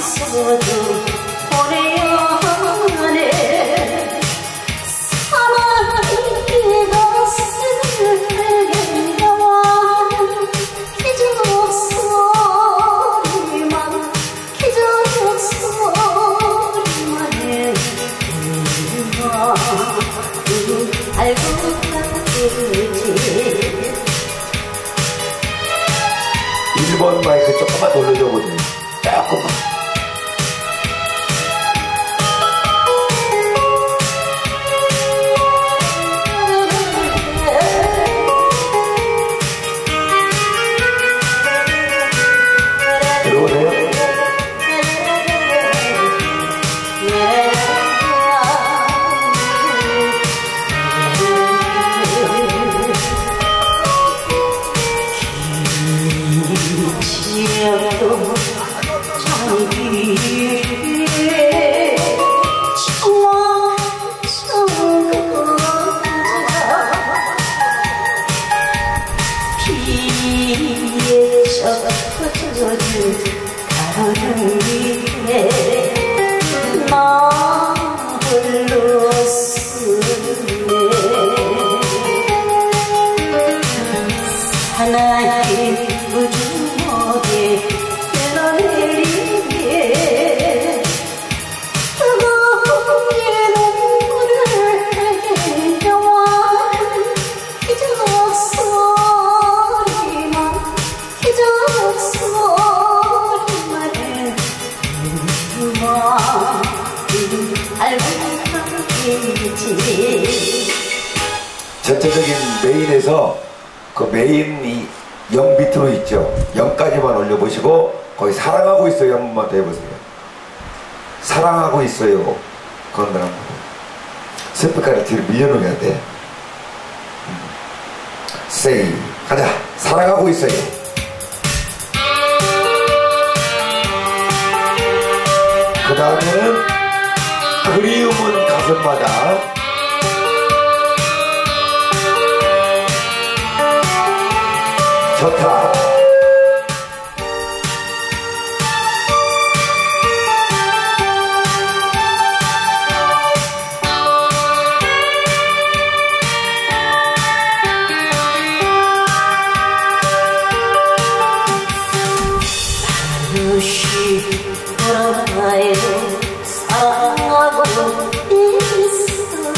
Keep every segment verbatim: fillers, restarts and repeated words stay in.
있어도 보내야 하네. 사랑이 가슴에 나와 기적 소리만 기적 소리만 해. 알고 갔겠지. 일 번 마이크 조금만 돌려줘 보세요. 조금만. 들어오세요. 하나의 우주목에 흘러내리게 뜨거운 눈물을 흘려와 기적 소리만 기적 소리만 해주마 알고 있지. 전체적인 메인에서 그 메인이 영 밑으로 있죠. 영까지만 올려보시고 거기 사랑하고 있어요 한 번만 더 해보세요. 사랑하고 있어요. 그건 거랑 스피커를 뒤로 밀어놓어야 돼. 세이 가자. 사랑하고 있어요. 그 다음에는 그리움은 가슴마다. 좋다. 다시 돌아와요. 사랑하고 있어요.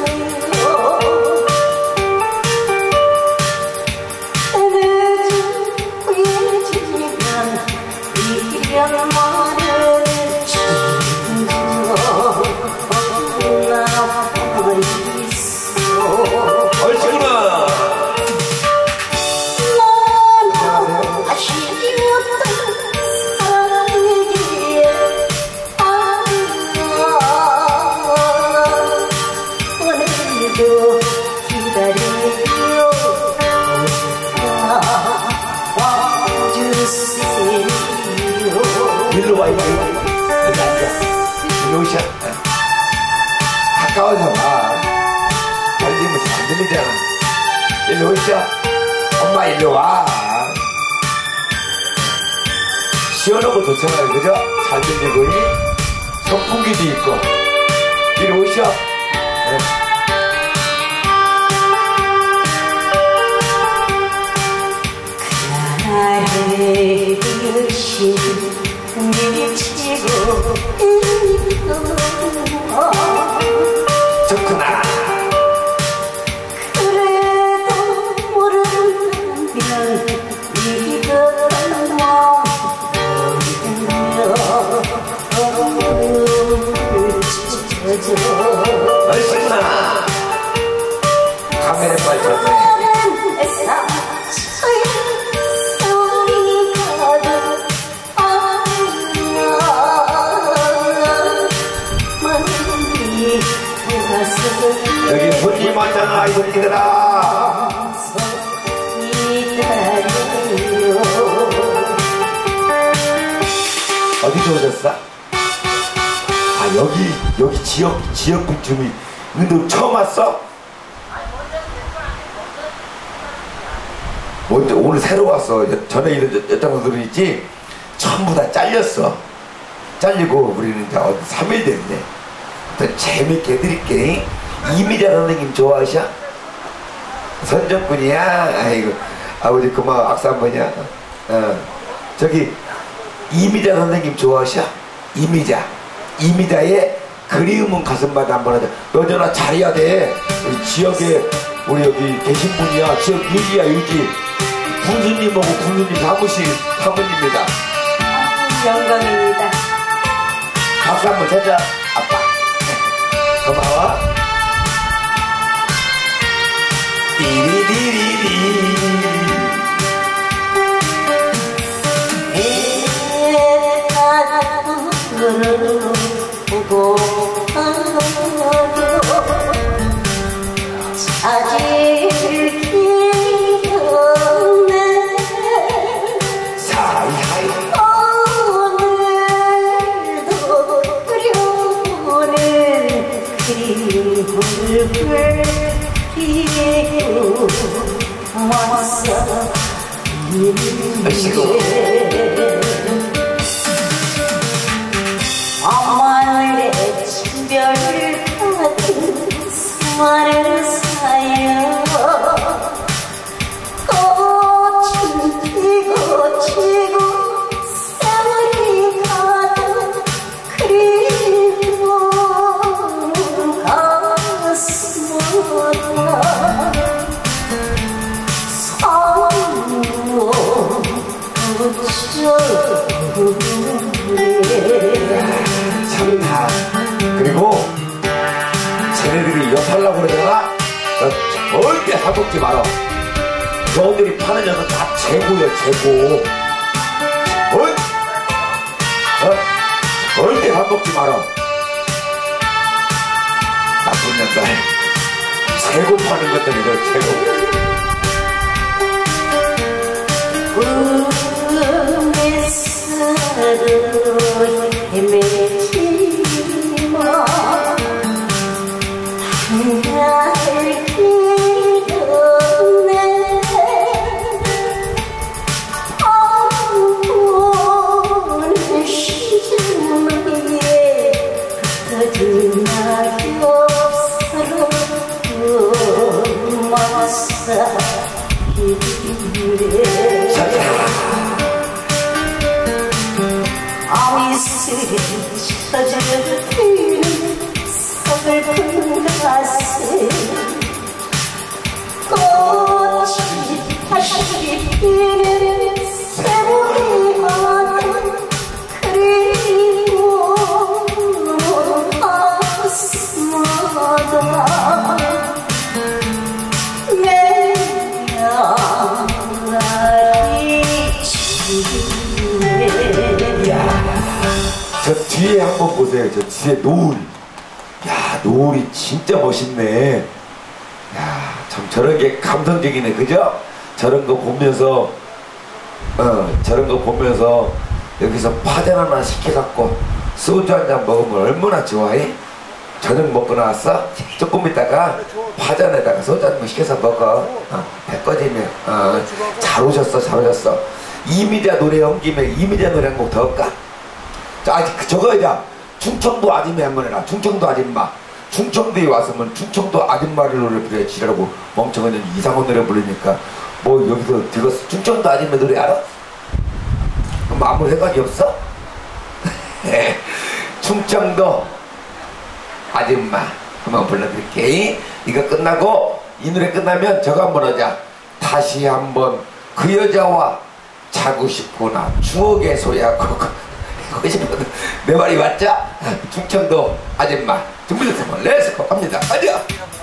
일로 와, 일로 와. 일로 앉아. 일로 오셔. 가까워서 봐. 달리면 잘 안 들리잖아. 일로 오셔. 엄마 일로 와. 시원하고 좋잖아요. 그죠? 잘 들리고, 선풍기도 있고. 일로 오셔. 네. 나를 열심히 미치고 좋구나. 그래도 모른다면 이것만 마음으로 찢어져. 얼씨구나. 카메라 빨리 잡네. 여기 손님 왔잖아, 이분들아. 어디서 오셨어? 아, 여기, 여기 지역, 지역 주민. 근데 처음 왔어? 먼저, 오늘 새로 왔어. 전에 있는 여자분들은 있지? 전부 다 잘렸어. 잘리고 우리는 이제 어디 삼 일 됐네. 또 재밌게 해드릴게. 이미자 선생님 좋아하셔? 선정꾼이야? 아이고 아버지 고마워. 악수 한 번이야. 어. 저기 이미자 선생님 좋아하셔? 이미자 이미자의 그리움은 가슴마다 한번 하자. 너 전화 잘해야 돼. 우리 지역에 우리 여기 계신 분이야. 지역 유지야 유지. 군수님하고 군수님 사무실 사모님입니다. 영광입니다. 박수 한번 쳐자. 아빠 고마워. 띠리디리리 애타는 보고 찾을 길 없네. 사이하이 오늘도 그려오는 그림을 그리고 왔어. 엄마의 친별 같은 수많은 사연 꽃은 피고 지고 세월이 가도 그리워 가슴마다 서로 참다. 그리고 쟤네들이 엿하려고 그러잖아. 너 절대 사먹지 마라. 너들이 파는 녀석 다 재고야 재고. 어? 어? 절대 사먹지 마라. 나쁜 년들 재고 파는 것들이래 재고. 꿈에서도 헤매지마. 한가할 길 없네. 오늘 시즌 위에 흩어진 낙엽처럼 맞서 아미스를 젖어드는 서글픈 가슴 꽃이 다시 피는 세월이 가는 그리고 가슴마다 저 뒤에 한번 보세요. 저 뒤에 노을. 야, 노을이 진짜 멋있네. 야, 참 저런 게 감성적이네. 그죠? 저런 거 보면서, 어, 저런 거 보면서 여기서 파전 하나 시켜갖고 소주 한 잔 먹으면 얼마나 좋아해? 저녁 먹고 나왔어? 조금 있다가 파전에다가 소주 한 잔 시켜서 먹어. 어, 배 꺼지면. 어, 잘 오셨어, 잘 오셨어. 이미자 노래 온 김에 이미자 노래 한 곡 더 할까? 자, 저거 이제 충청도 아줌마 한번 해라. 충청도 아줌마. 충청도에 왔으면 충청도 아줌마를 노래 부르지라고 멍청한 이상한 노래 부르니까 뭐 여기서 들었어. 충청도 아줌마 노래 알아? 뭐 아무 생각이 없어? 충청도 아줌마 한번 불러드릴게. 이거 끝나고 이 노래 끝나면 저거 한번 하자. 다시 한번 그 여자와 자고 싶구나 추억의 소야고. 내 말이 맞죠? 충청도 아줌마 준비됐으면 렛츠고 갑니다. 가자.